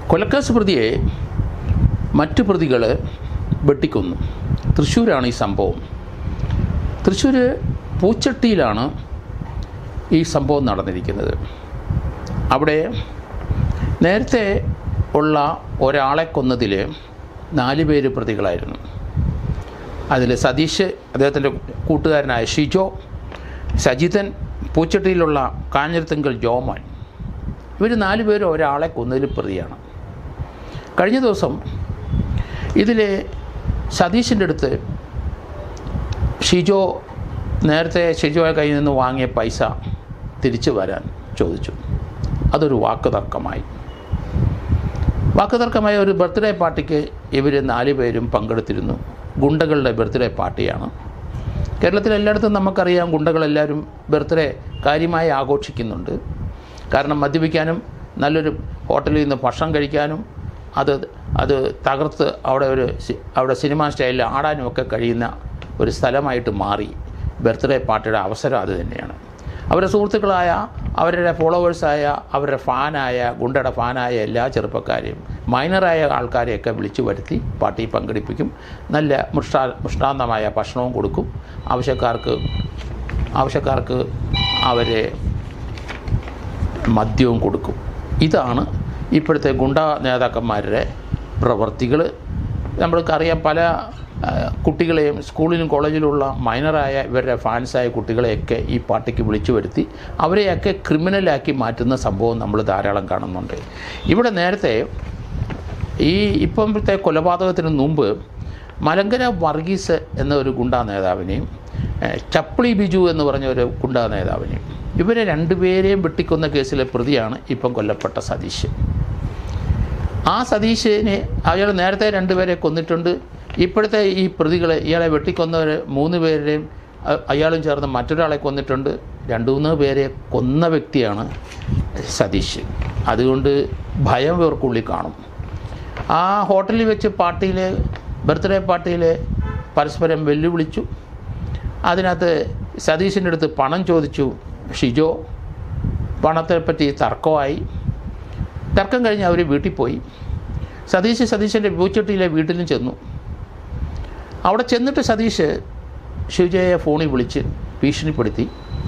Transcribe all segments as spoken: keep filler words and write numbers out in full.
കൊലക്കേസ് പ്രതിയെ മറ്റു പ്രതികൾ വെട്ടിക്കൊന്നു. തൃശ്ശൂരാണ് ഈ സംഭവം. തൃശ്ശൂർ പൂച്ചട്ടിയിലാണ് ഈ സംഭവം നടന്നിരിക്കുന്നത്. അവിടെ നേരത്തെ ഉള്ള ഒരാളെ കൊന്നതിൽ നാല് പേര് പ്രതികളായിരുന്നു. അതിൽ സതീഷ്, അദ്ദേഹത്തിൻ്റെ കൂട്ടുകാരനായ ഷിജോ, സജിതൻ, പൂച്ചട്ടിയിലുള്ള കാഞ്ഞിരത്തിങ്കൽ ജോമോൻ, ഇവർ നാല് പേരും ഒരാളെ കൊന്നതിൽ പ്രതിയാണ്. കഴിഞ്ഞ ദിവസം ഇതിൽ സതീഷിൻ്റെ അടുത്ത് ഷിജോ നേരത്തെ ഷിജോയെ കയ്യിൽ നിന്ന് വാങ്ങിയ പൈസ തിരിച്ചു വരാൻ ചോദിച്ചു. അതൊരു വാക്ക് തർക്കമായി. വാക്ക് തർക്കമായ ഒരു ബർത്ത്ഡേ പാർട്ടിക്ക് ഇവർ നാല് പേരും പങ്കെടുത്തിരുന്നു. ഗുണ്ടകളുടെ ബർത്ത്ഡേ പാർട്ടിയാണ്. കേരളത്തിൽ എല്ലായിടത്തും നമുക്കറിയാം, ഗുണ്ടകളെല്ലാവരും ബർത്ത്ഡേ കാര്യമായി ആഘോഷിക്കുന്നുണ്ട്. കാരണം മദ്യപിക്കാനും നല്ലൊരു ഹോട്ടലിൽ നിന്ന് ഭക്ഷണം കഴിക്കാനും അത് അത് തകർത്ത് അവിടെ ഒരു അവിടെ സിനിമാ സ്റ്റൈലിൽ ആടാനും ഒക്കെ കഴിയുന്ന ഒരു സ്ഥലമായിട്ട് മാറി ബർത്ത്ഡേ പാർട്ടിയുടെ അവസരം അത് തന്നെയാണ്. അവരുടെ സുഹൃത്തുക്കളായ, അവരുടെ ഫോളോവേഴ്സായ, അവരുടെ ഫാനായ, ഗുണ്ടയുടെ ഫാനായ എല്ലാ ചെറുപ്പക്കാരെയും, മൈനറായ ആൾക്കാരെയൊക്കെ വിളിച്ചു വരുത്തി പാർട്ടി പങ്കെടുപ്പിക്കും. നല്ല മുഷ്ടാ മുഷ്ടാന്തമായ ഭക്ഷണവും കൊടുക്കും. ആവശ്യക്കാർക്ക് ആവശ്യക്കാർക്ക് അവരെ മദ്യവും കൊടുക്കും. ഇതാണ് ഇപ്പോഴത്തെ ഗുണ്ട നേതാക്കന്മാരുടെ പ്രവർത്തികൾ. നമ്മൾക്കറിയാം, പല കുട്ടികളെയും സ്കൂളിലും കോളേജിലുള്ള മൈനറായ ഇവരുടെ ഫാൻസായ കുട്ടികളെയൊക്കെ ഈ പാർട്ടിക്ക് വിളിച്ചു വരുത്തി അവരെയൊക്കെ ക്രിമിനലാക്കി മാറ്റുന്ന സംഭവം നമ്മൾ ധാരാളം കാണുന്നുണ്ട്. ഇവിടെ നേരത്തെ ഈ ഇപ്പോഴത്തെ കൊലപാതകത്തിന് മുമ്പ് മലങ്കര വർഗീസ് എന്ന ഒരു ഗുണ്ടാ നേതാവിനെയും ചപ്പിളി ബിജു എന്ന് പറഞ്ഞ ഒരു ഗുണ്ടാ നേതാവിനെയും, ഇവരെ രണ്ടുപേരെയും വെട്ടിക്കൊന്ന കേസിലെ പ്രതിയാണ് ഇപ്പം കൊല്ലപ്പെട്ട സതീഷ്. ആ സതീഷിനെ അയാൾ നേരത്തെ രണ്ടുപേരെ കൊന്നിട്ടുണ്ട്. ഇപ്പോഴത്തെ ഈ പ്രതികളെ, ഇയാളെ വെട്ടിക്കൊന്നവർ മൂന്ന് പേരുടെയും അയാളും ചേർന്ന് മറ്റൊരാളെ കൊന്നിട്ടുണ്ട്. രണ്ടു മൂന്ന് പേരെ കൊന്ന വ്യക്തിയാണ് സതീഷ്. അതുകൊണ്ട് ഭയം ഇവർക്കുള്ളിൽ കാണും. ആ ഹോട്ടലിൽ വെച്ച് പാർട്ടിയിൽ, ബർത്ത്ഡേ പാർട്ടിയിൽ പരസ്പരം വെല്ലുവിളിച്ചു. അതിനകത്ത് സതീഷിൻ്റെ അടുത്ത് പണം ചോദിച്ചു ഷിജോ. പണത്തെപ്പറ്റി തർക്കമായി. തർക്കം കഴിഞ്ഞ് അവർ വീട്ടിൽ പോയി. സതീഷ് സതീഷിൻ്റെ പൂച്ചട്ടിയിലെ വീട്ടിലും ചെന്നു. അവിടെ ചെന്നിട്ട് സതീഷ് ഷിജോയെ ഫോണിൽ വിളിച്ച് ഭീഷണിപ്പെടുത്തി.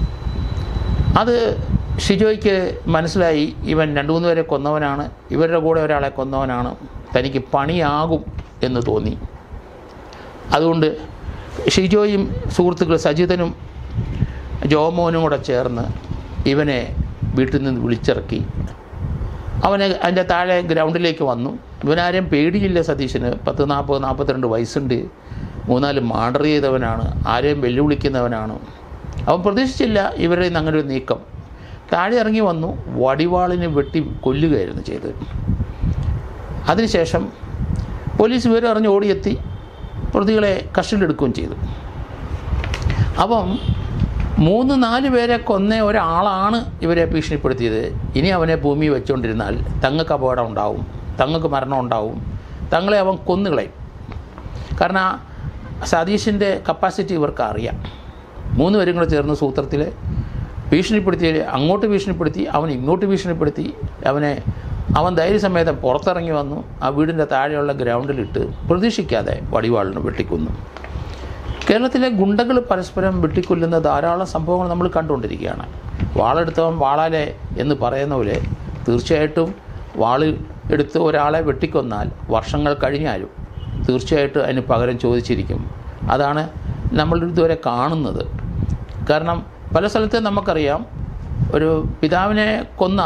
അത് ഷിജോയ്ക്ക് മനസ്സിലായി, ഇവൻ രണ്ടു മൂന്ന് പേരെ കൊന്നവനാണ്, ഇവരുടെ കൂടെ ഒരാളെ കൊന്നവനാണ്, തനിക്ക് പണിയാകും എന്ന് തോന്നി. അതുകൊണ്ട് ഷിജോയും സുഹൃത്തുക്കൾ സജിതനും ജോമോനും കൂടെ ചേർന്ന് ഇവനെ വീട്ടിൽ നിന്ന് വിളിച്ചിറക്കി. അവനെ അതിൻ്റെ താഴെ ഗ്രൗണ്ടിലേക്ക് വന്നു. ഇവനാരെയും പേടിയില്ല സതീശന്. പത്ത് നാൽപ്പത് നാൽപ്പത്തിരണ്ട് വയസ്സുണ്ട്. മൂന്നാല് മർഡർ ചെയ്തവനാണ്. ആരെയും വെല്ലുവിളിക്കുന്നവനാണ്. അവൻ പ്രതീക്ഷിച്ചില്ല ഇവരുടെ നിന്ന് അങ്ങനെ ഒരു നീക്കം. താഴെ ഇറങ്ങി വന്നു. വടിവാളിനെ വെട്ടി കൊല്ലുകയായിരുന്നു ചെയ്തത്. അതിനുശേഷം പോലീസ് വിവരം അറിഞ്ഞ് ഓടിയെത്തി പ്രതികളെ കസ്റ്റഡിയിലെടുക്കുകയും ചെയ്തു. അപ്പം മൂന്ന് നാല് പേരെ കൊന്ന ഒരാളാണ് ഇവരെ ഭീഷണിപ്പെടുത്തിയത്. ഇനി അവനെ ഭൂമി വെച്ചുകൊണ്ടിരുന്നാൽ തങ്ങൾക്ക് അപകടം ഉണ്ടാവും, തങ്ങൾക്ക് മരണം ഉണ്ടാവും, തങ്ങളെ അവൻ കൊന്നുകളയും. കാരണം സതീഷിൻ്റെ കപ്പാസിറ്റി ഇവർക്ക് അറിയാം. മൂന്ന് പേരും കൂടെ ചേർന്ന് സൂത്രത്തിൽ ഭീഷണിപ്പെടുത്തി, അങ്ങോട്ട് ഭീഷണിപ്പെടുത്തി, അവൻ ഇങ്ങോട്ട് ഭീഷണിപ്പെടുത്തി. അവനെ അവൻ ധൈര്യസമേതം പുറത്തിറങ്ങി വന്നു. ആ വീടിൻ്റെ താഴെയുള്ള ഗ്രൗണ്ടിലിട്ട് പ്രതീക്ഷിക്കാതെ വടിവാളിന് വെട്ടിക്കൊന്നു. കേരളത്തിലെ ഗുണ്ടകൾ പരസ്പരം വെട്ടിക്കൊല്ലുന്ന ധാരാളം സംഭവങ്ങൾ നമ്മൾ കണ്ടുകൊണ്ടിരിക്കുകയാണ്. വാളെടുത്തവൻ വാളാലെ എന്ന് പറയുന്ന പോലെ തീർച്ചയായിട്ടും വാൾ എടുത്ത് ഒരാളെ വെട്ടിക്കൊന്നാൽ വർഷങ്ങൾ കഴിഞ്ഞാലും തീർച്ചയായിട്ടും അതിന് പകരം ചോദിച്ചിരിക്കും. അതാണ് നമ്മൾ ഇതുവരെ കാണുന്നത്. കാരണം പല സ്ഥലത്തും നമുക്കറിയാം, ഒരു പിതാവിനെ കൊന്ന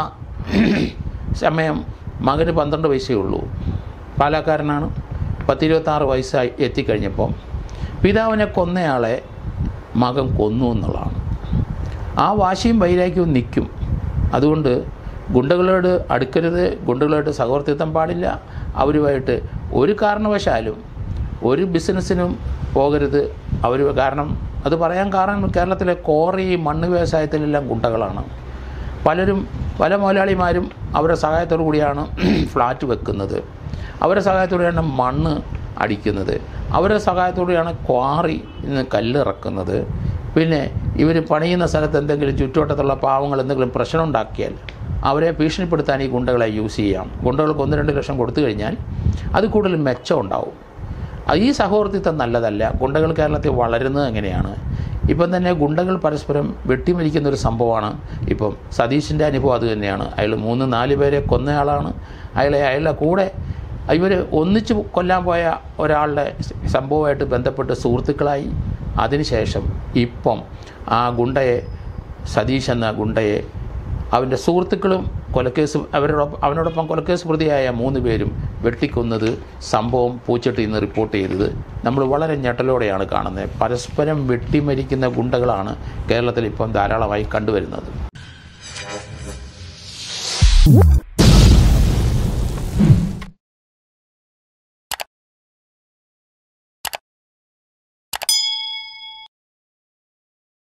സമയം മകന് പന്ത്രണ്ട് വയസ്സേ ഉള്ളൂ. പാലക്കാരനാണ്. പത്തിരുപത്താറ് വയസ്സായി എത്തിക്കഴിഞ്ഞപ്പോൾ പിതാവിനെ കൊന്നയാളെ മകൻ കൊന്നു എന്നുള്ളതാണ്. ആ വാശിയും വൈരാഗ്യവും നിൽക്കും. അതുകൊണ്ട് ഗുണ്ടകളോട് അടുക്കരുത്, ഗുണ്ടകളോട് സഹവർത്തിത്വം പാടില്ല, അവരുമായിട്ട് ഒരു കാരണവശാലും ഒരു ബിസിനസ്സിനും പോകരുത് അവർ. കാരണം അത് പറയാൻ കാരണം കേരളത്തിലെ കോറി മണ്ണ് വ്യവസായത്തിലെല്ലാം ഗുണ്ടകളാണ്. പലരും പല മുതലാളിമാരും അവരുടെ സഹായത്തോടു കൂടിയാണ് ഫ്ലാറ്റ് വെക്കുന്നത്, അവരുടെ സഹായത്തോടെയാണ് മണ്ണ് അടിക്കുന്നത്, അവരുടെ സഹായത്തോടെയാണ് ക്വാറി നിന്ന് കല്ലിറക്കുന്നത്. പിന്നെ ഇവർ പണിയുന്ന സ്ഥലത്ത് എന്തെങ്കിലും ചുറ്റുവട്ടത്തുള്ള പാവങ്ങൾ എന്തെങ്കിലും പ്രശ്നം ഉണ്ടാക്കിയാൽ അവരെ ഭീഷണിപ്പെടുത്താൻ ഈ ഗുണ്ടകളെ യൂസ് ചെയ്യാം. ഗുണ്ടകൾക്ക് ഒന്ന് രണ്ട് ലക്ഷം കൊടുത്തു കഴിഞ്ഞാൽ അത് കൂടുതൽ മെച്ചം ഉണ്ടാവും. ഈ സഹവർത്തിത്വം നല്ലതല്ല. ഗുണ്ടകൾ കേരളത്തിൽ വളരുന്നത് എങ്ങനെയാണ്? ഇപ്പം തന്നെ ഗുണ്ടകൾ പരസ്പരം വെട്ടിമരിക്കുന്നൊരു സംഭവമാണ്. ഇപ്പം സതീശിൻ്റെ അനുഭവം അത് തന്നെയാണ്. അയാൾ മൂന്ന് നാല് പേരെ കൊന്നയാളാണ്. അയാളെ അയാളുടെ കൂടെ ഇവർ ഒന്നിച്ച് കൊല്ലാൻ പോയ ഒരാളുടെ സംഭവമായിട്ട് ബന്ധപ്പെട്ട് സുഹൃത്തുക്കളായി. അതിനുശേഷം ഇപ്പം ആ ഗുണ്ടയെ, സതീഷ് എന്ന ഗുണ്ടയെ അവൻ്റെ സുഹൃത്തുക്കളും കൊലക്കേസ് അവരോടൊപ്പം അവനോടൊപ്പം കൊലക്കേസ് പ്രതിയായ മൂന്ന് പേരും വെട്ടിക്കൊന്നത് സംഭവം പൂച്ചട്ടിയിൽ നിന്ന് റിപ്പോർട്ട് ചെയ്തത് നമ്മൾ വളരെ ഞെട്ടലോടെയാണ് കാണുന്നത്. പരസ്പരം വെട്ടിമരിക്കുന്ന ഗുണ്ടകളാണ് കേരളത്തിൽ ഇപ്പം ധാരാളമായി കണ്ടുവരുന്നത്.